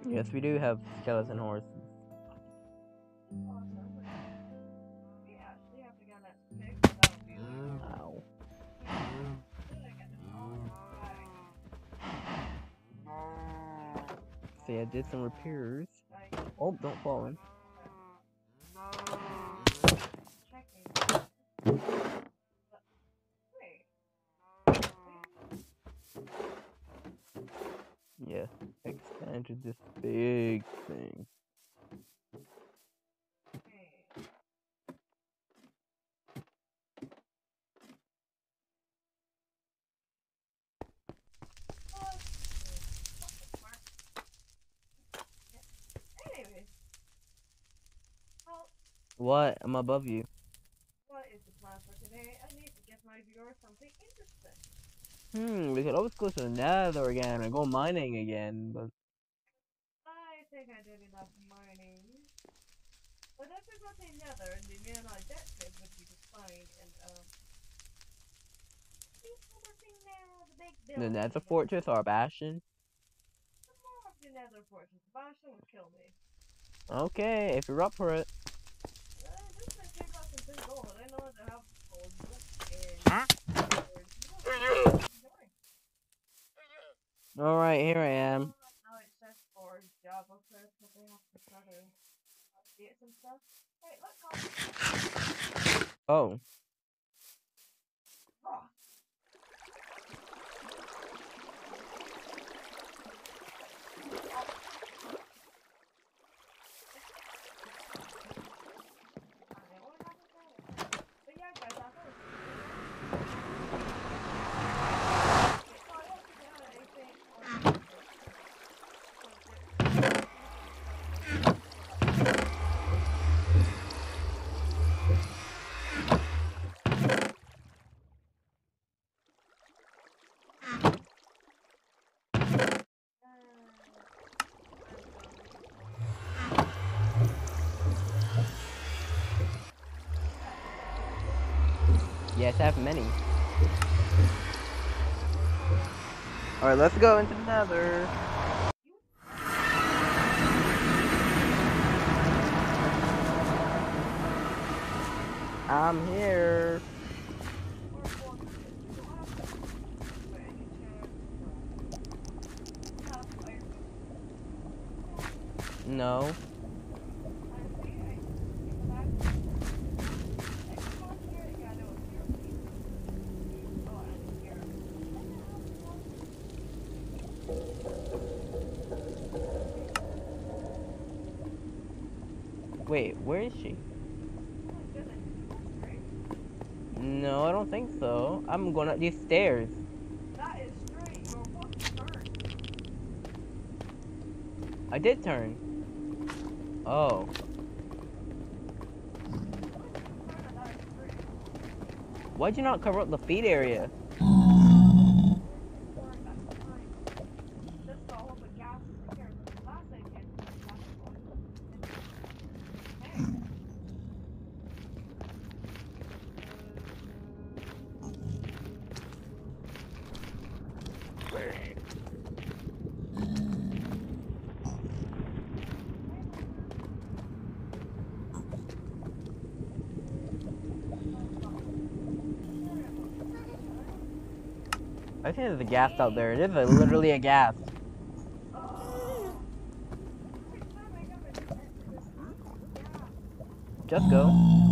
Yes, we do have skeleton horses. Ow. See, I did some repairs. Oh, don't fall in. Yeah, expanded this big thing. What? I'm above you. What is the plan for today? I need to give my viewers something interesting. We could always go to the Nether again and go mining again, but I think I did enough mining. But if we go to the Nether, the main objective would be to find and the big the building. Nether Fortress or Bastion? More of the Nether Fortress. Bastion would kill me. Okay, if you're up for it. This might take us some good gold. I know they have gold. Alright, here I am. Now it says for Java first, but they have to try to update some stuff. Hey, let's go. Oh. Yes, I have many. Alright, let's go into the Nether. I'm here. No. Wait, where is she? No, I don't think so. I'm going up these stairs. That is straight. You're fucking turn. I did turn. Oh. Why'd you not cover up the feed area? I think there's a ghast out there. It is literally a ghast. Just go.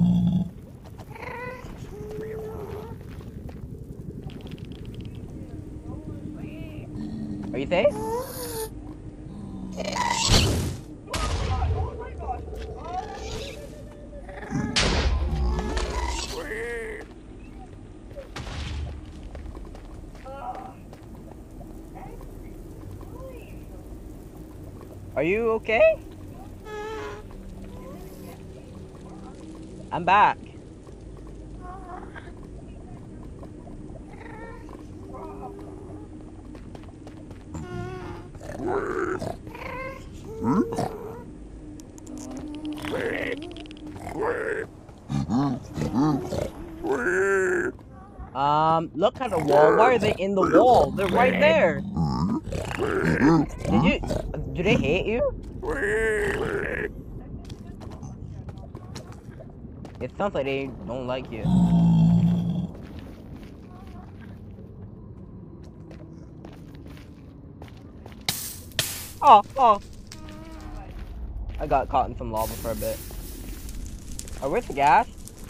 Are you safe? Are you okay? I'm back. Look at the wall. Why are they in the wall? They're right there. Do they hate you? It sounds like they don't like you. Oh. I got caught in some lava for a bit. Oh, where's the gas?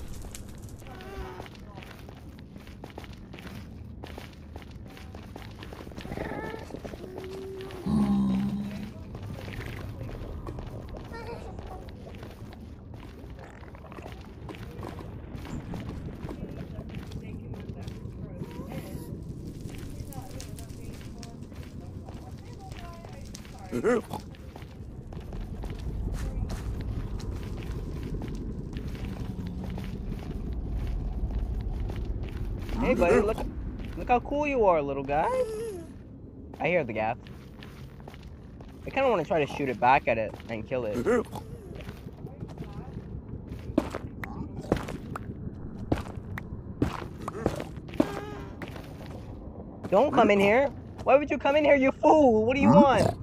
Hey buddy, look how cool you are, little guy. I hear the gas. I kind of want to try to shoot it back at it and kill it. Don't come in here. Why would you come in here, you fool? What do you want?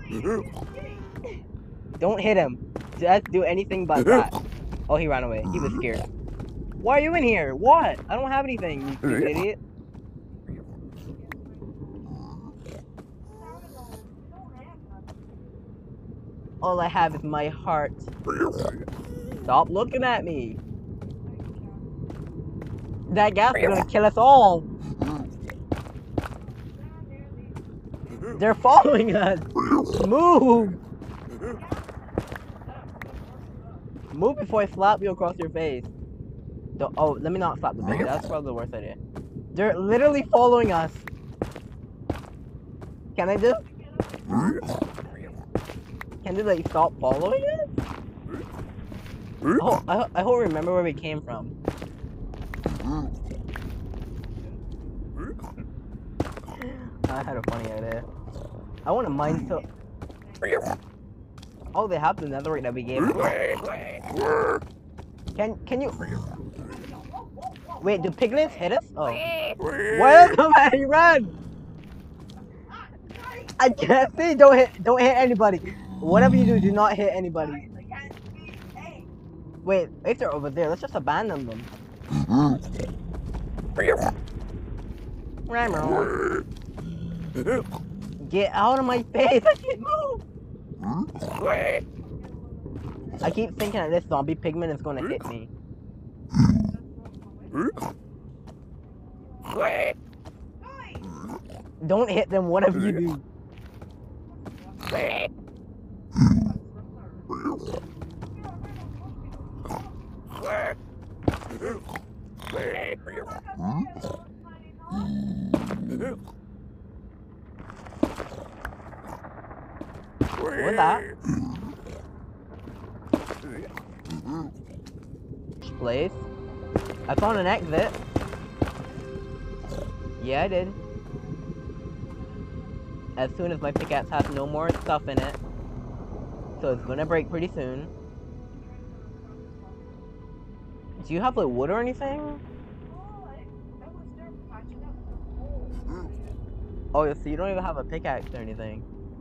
Don't hit him. Just do anything but that. Oh, he ran away. He was scared. Why are you in here? What? I don't have anything, you stupid idiot. All I have is my heart. Stop looking at me. That gas is gonna kill us all. They're following us. Move. Move before I slap you across your face. Oh, let me not slap the bitch. That's probably the worst idea. They're literally following us. Can I just... Can they, like, stop following us? Oh, I hope I remember where we came from. I had a funny idea. I want to mine so... Oh, they have the netherite that we gave them. Can you... Wait, do piglins hit us? Oh. Welcome, Eddie, run! I can't see. Don't hit anybody. Whatever you do not hit anybody. Wait, if they're over there, let's just abandon them. Get out of my face! I can't move! I keep thinking that this zombie pigman is gonna hit me. Don't hit them, whatever you do. What's that? Place. I found an exit. Yeah, I did. As soon as my pickaxe has no more stuff in it. So it's gonna break pretty soon. Do you have like wood or anything? Oh, so you don't even have a pickaxe or anything.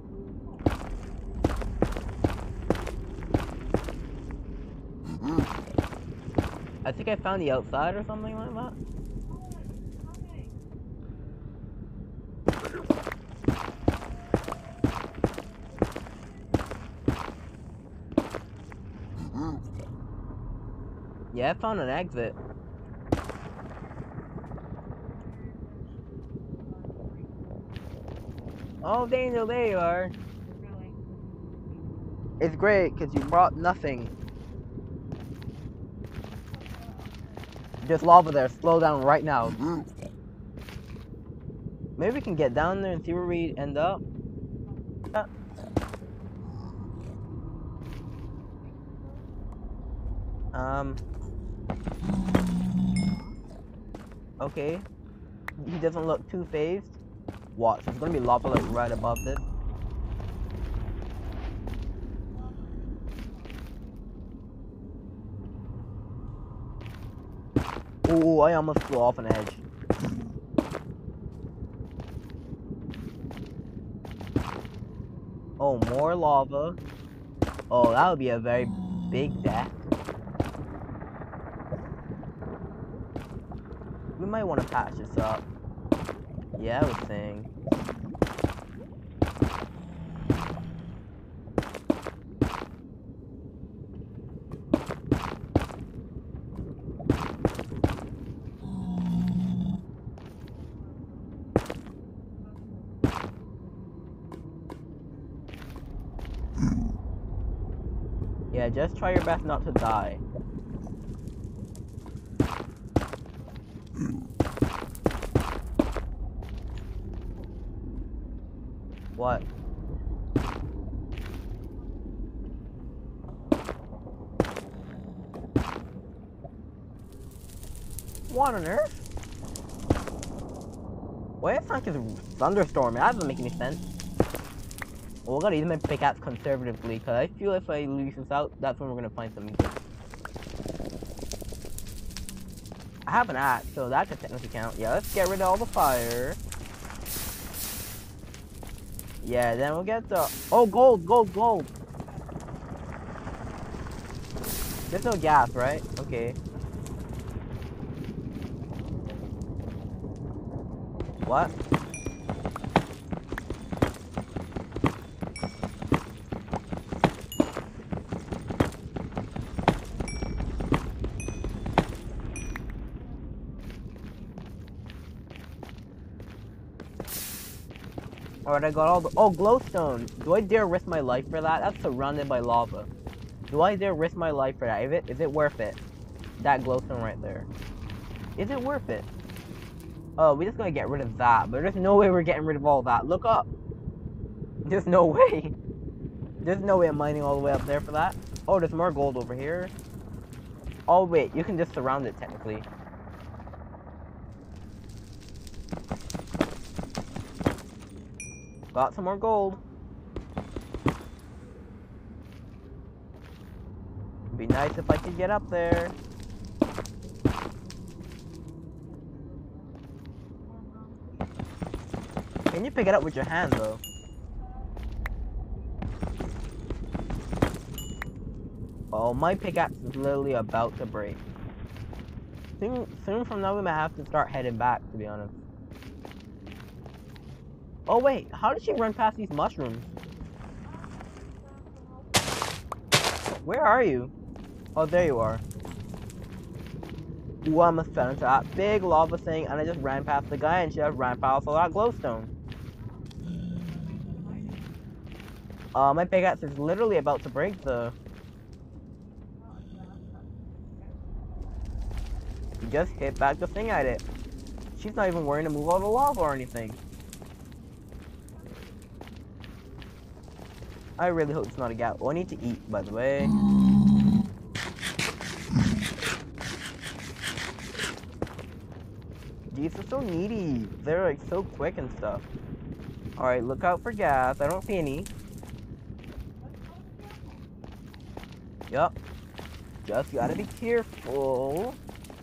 I think I found the outside or something like that. Yeah, I found an exit. Oh, Daniel, there you are. It's great, because you brought nothing. There's lava there. Slow down right now. Maybe we can get down there and see where we end up. Okay. He doesn't look too phased. Watch, there's gonna be lava like right above this. Oh, I almost flew off an edge. Oh, more lava. Oh, that would be a very big death. We might want to patch this up. Yeah, I was saying. Yeah, just try your best not to die. What? What on earth? Why it's like it's thunderstorming? That doesn't make any sense. Well, I gotta use my pickaxe conservatively, because I feel if I lose this out, that's when we're gonna find something good. I have an axe, so that could technically count. Yeah, let's get rid of all the fire. Yeah, then we'll get the... Oh, gold, gold, gold! There's no gas, right? Okay. What? Alright, I got all the... Oh, glowstone! Do I dare risk my life for that? That's surrounded by lava. Do I dare risk my life for that? Is it worth it? That glowstone right there. Is it worth it? Oh, we just gotta get rid of that, but there's no way we're getting rid of all that. Look up! There's no way. There's no way I'm mining all the way up there for that. Oh, there's more gold over here. Oh, wait, you can just surround it, technically. Got some more gold. It'd be nice if I could get up there. Can you pick it up with your hand, though? Oh, my pickaxe is literally about to break. Soon from now, we might have to start heading back, to be honest. Oh, wait. How did she run past these mushrooms? Where are you? Oh, there you are. Ooh, I almost fell into that big lava thing, and I just ran past the guy, and she just ran past all that glowstone. My pickaxe is literally about to break, though. You just hit back the thing at it. She's not even worrying to move all the lava or anything. I really hope it's not a gap. Oh, I need to eat, by the way. These are so needy. They're like so quick and stuff. Alright, look out for gas. I don't see any. Yup. Just gotta be careful.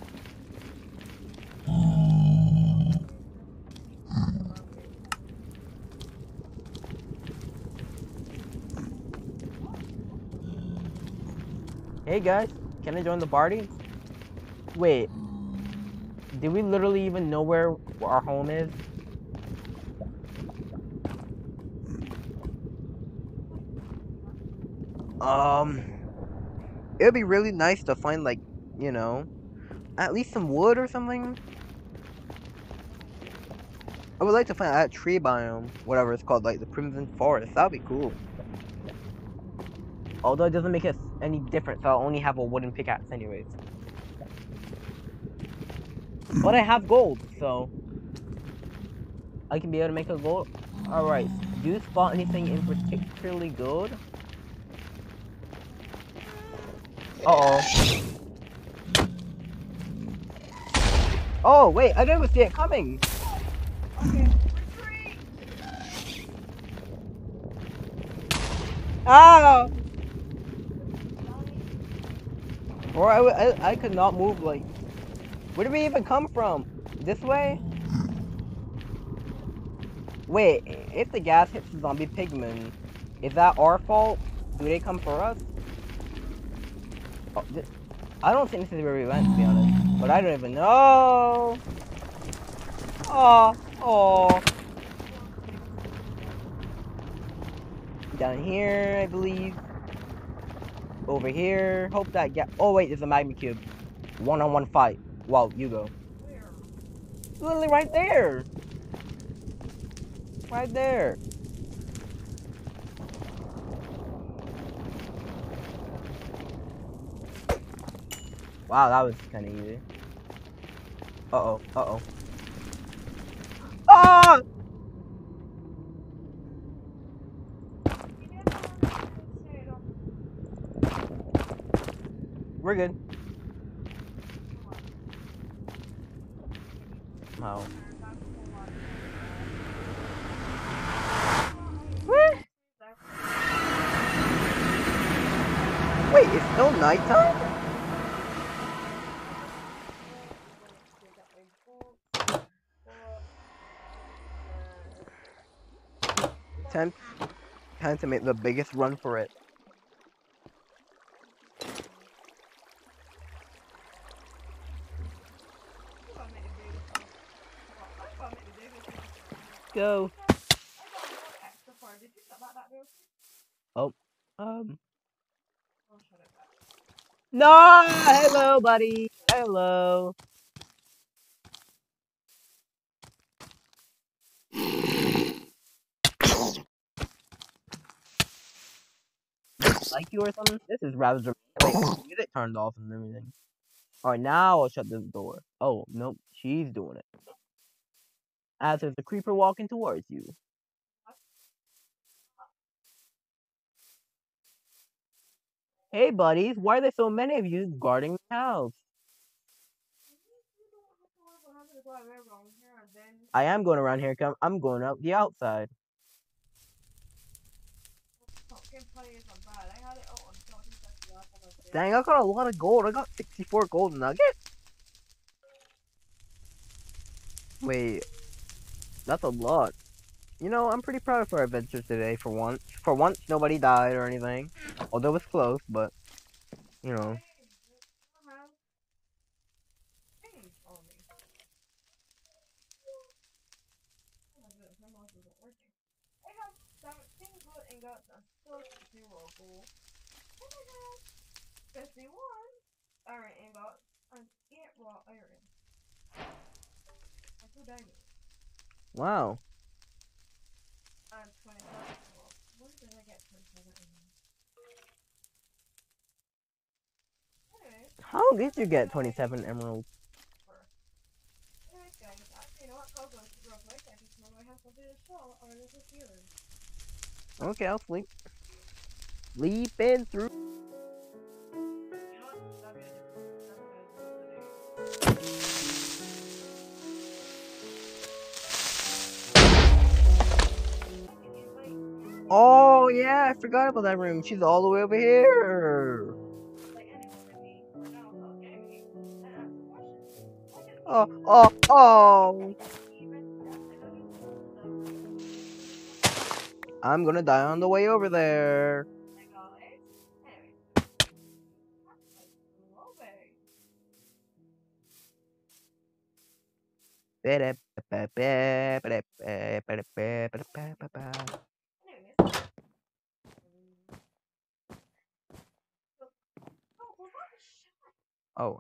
Hey guys, can I join the party? Wait. Do we literally even know where our home is? It would be really nice to find, like, you know, at least some wood or something. I would like to find that tree biome, whatever it's called, like the Crimson Forest. That would be cool. Although it doesn't make us any difference, so I'll only have a wooden pickaxe anyways. But I have gold, so I can be able to make a gold. Alright, do you spot anything in particularly good? Uh-oh. Oh, wait, I didn't even see it coming. Okay, retreat! Ah! Or I could not move, like... Where did we even come from? This way? Wait, if the gas hits the zombie pigman, Is that our fault? Do they come for us? Oh, I don't think this is where we went, to be honest. But I don't even know. Oh, oh. Down here, I believe. Over here. Hope that get. Oh wait, there's a magma cube. One-on-one fight. Wow, you go. Literally right there. Right there. Wow, that was kind of easy. Uh-oh, uh-oh. Ah! We're good. Wow. Wait, it's still nighttime? Time, time to make the biggest run for it. Go. Oh. No! Hello, buddy. Hello. Like you or something? This is rather dramatic. Wait, the music turned off and everything. Alright, now I'll shut this door. Oh, nope. She's doing it. As there's a creeper walking towards you. Hey, buddies. Why are there so many of you guarding the house? I am going around here. I'm going out the outside. Dang, I got a lot of gold. I got 64 gold nuggets. Wait, that's a lot. You know, I'm pretty proud of our adventure today for once. For once, nobody died or anything. Although it was close, but, you know. Wow. How did you get 27 emeralds? Okay, I'll sleep. Sleeping through. Oh, yeah, I forgot about that room. She's all the way over here. Oh, oh, oh. I'm gonna die on the way over there. Oh,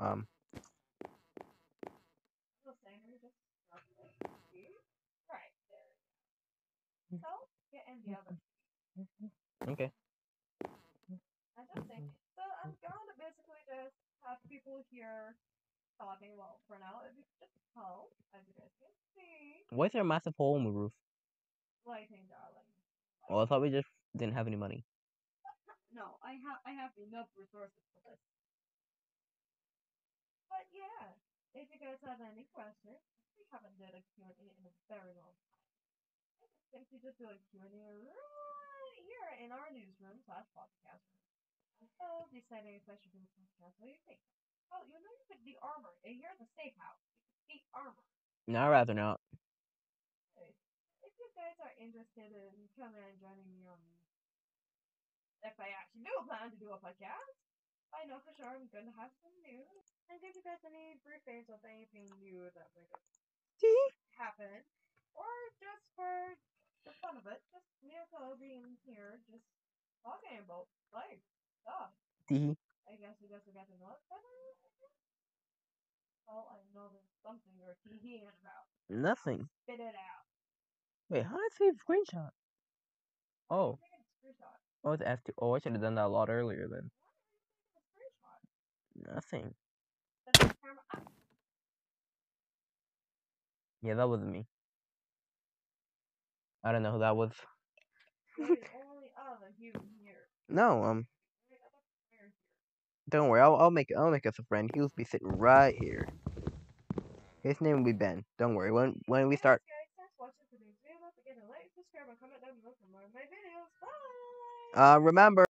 okay. Why is there a massive hole in the roof? Oh, I thought we just didn't have any money. No, I'd rather not. if I actually do plan to do a podcast, I know for sure I'm going to have some news. And give you guys any briefings of anything new that might happen. Or just for the fun of it, just me and Chloe being here, just talking about life stuff. Tee. I guess we got to know it better. Well, I know there's something you're teeing about. Nothing. Spit it out. Wait, how did I save screenshot? Why Oh. are you taking a screenshot? Oh, it's F2. Oh, I should have done that a lot earlier then. Why are you taking a screenshot? Nothing. Set the camera up. Yeah, that wasn't me. I don't know who that was. You're the only other human here. No, You're the other player here. don't worry. I'll make us a friend. He'll be sitting right here. His name will be Ben. Don't worry. When we start. Guys, thanks for watching today's video. Don't forget to like, subscribe, and comment down below for more of my videos. Bye! Remember.